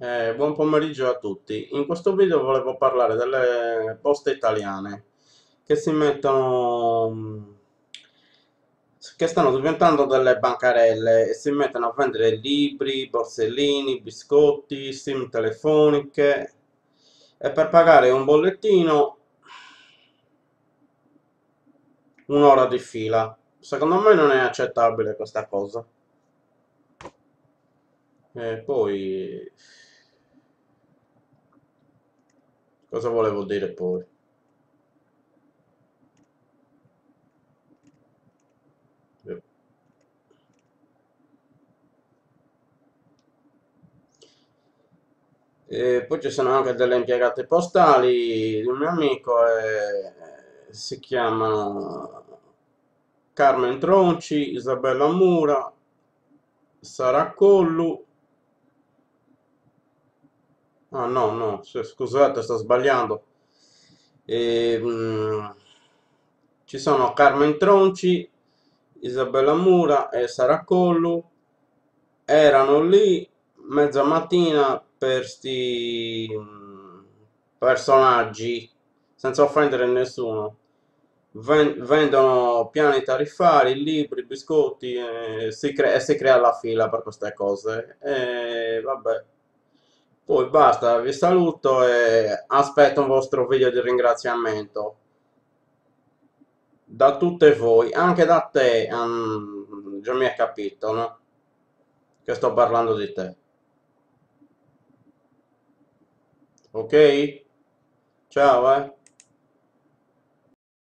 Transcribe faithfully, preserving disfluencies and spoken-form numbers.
Eh, buon pomeriggio a tutti. In questo video volevo parlare delle poste italiane che si mettono, mh, che stanno diventando delle bancarelle e si mettono a vendere libri, borsellini, biscotti, sim telefoniche e per pagare un bollettino un'ora di fila. Secondo me non è accettabile questa cosa. E poi, cosa volevo dire poi? E poi ci sono anche delle impiegate postali di un mio amico, e si chiamano Carmen Tronci, Isabella Mura, Sara Collu. Ah no, no, s- scusate, sto sbagliando. E, mm, ci sono Carmen Tronci, Isabella Mura e Sara Collu. Erano lì mezza mattina per sti mm, personaggi, senza offendere nessuno. Ven- vendono piani tariffari, libri, biscotti e si, cre- e si crea la fila per queste cose. E vabbè. Poi basta, vi saluto e aspetto un vostro video di ringraziamento da tutte voi, anche da te, mm, già mi hai capito, no? Che sto parlando di te. Ok? Ciao, eh.